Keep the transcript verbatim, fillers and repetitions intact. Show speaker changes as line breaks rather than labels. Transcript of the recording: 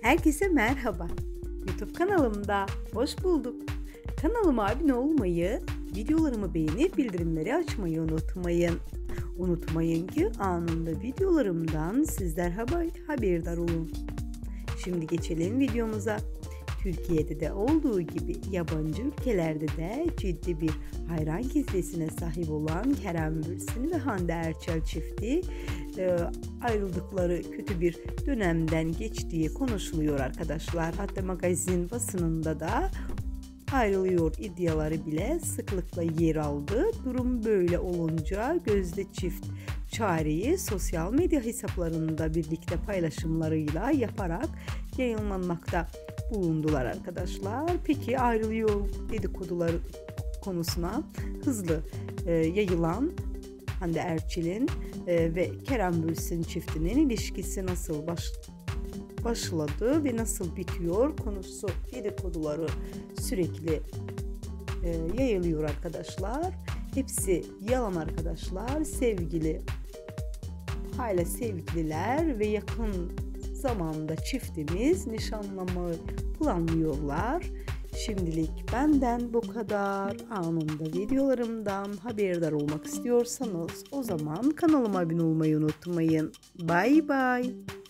Herkese merhaba. YouTube kanalımda hoş bulduk. Kanalıma abone olmayı, videolarımı beğenip bildirimleri açmayı unutmayın. Unutmayın ki anında videolarımdan sizler haber, haberdar olun. Şimdi geçelim videomuza. Türkiye'de de olduğu gibi yabancı ülkelerde de ciddi bir hayran kitlesine sahip olan Kerem Bürsin ve Hande Erçel çifti e, ayrıldıkları kötü bir dönemden geçtiği konuşuluyor arkadaşlar. Hatta magazin basınında da ayrılıyor iddiaları bile sıklıkla yer aldı. Durum böyle olunca Gözde çift çareyi sosyal medya hesaplarında birlikte paylaşımlarıyla yaparak yayınlanmakta bulundular arkadaşlar. Peki ayrılıyor dedikoduları konusuna hızlı e, yayılan Hande Erçel'in e, ve Kerem Bürsin çiftinin ilişkisi nasıl baş, başladı ve nasıl bitiyor konusu dedikoduları sürekli e, yayılıyor arkadaşlar. Hepsi yalan arkadaşlar. Sevgili hala sevgililer ve yakın zamanda çiftimiz nişanlamayı planlıyorlar. Şimdilik benden bu kadar. Anında videolarımdan haberdar olmak istiyorsanız o zaman kanalıma abone olmayı unutmayın. Bye bye.